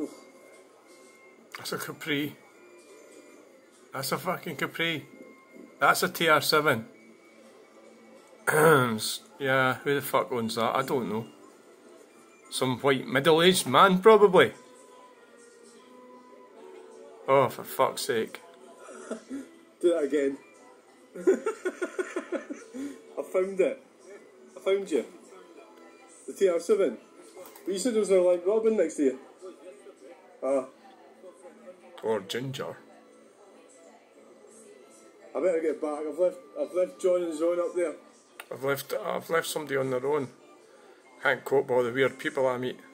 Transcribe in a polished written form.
That's a Capri. That's a fucking Capri. That's a TR7. Yeah, who the fuck owns that? I don't know. Some white middle-aged man, probably. Oh, for fuck's sake. Do that again. I found it. I found you. The TR7. But you said there was a like Robin next to you. Ah. Or Ginger. I better get back. I've left John and Zone up there. I've left somebody on their own. Can't cope with all the weird people I meet.